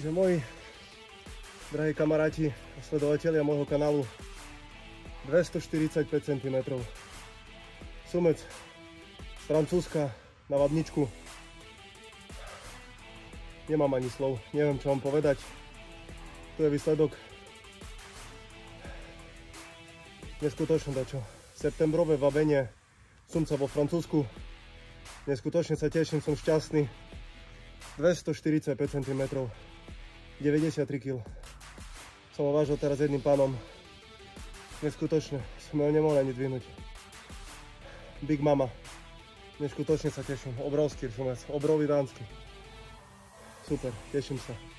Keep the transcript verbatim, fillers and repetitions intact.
Čiže moji drahí kamaráti a sledovatelia môjho kanálu, dvestoštyridsaťpäť centimetrov. Sumec z Francúzska na Vadničku. Nemám ani slov, neviem čo vám povedať. Tu je výsledok. Neskutočné dačo. Septembrové vabenie sumca vo Francúzsku. Neskutočne sa teším, som šťastný. dvestoštyridsaťpäť centimetrov. deväťdesiattri kilogramov. Som ho vážil teraz jedným pánom. Neskutočne, som ho nemohol ani dvihnúť. Big Mama. Neskutočne sa teším. Obrovský sumec, obrový dánsky. Super, teším sa.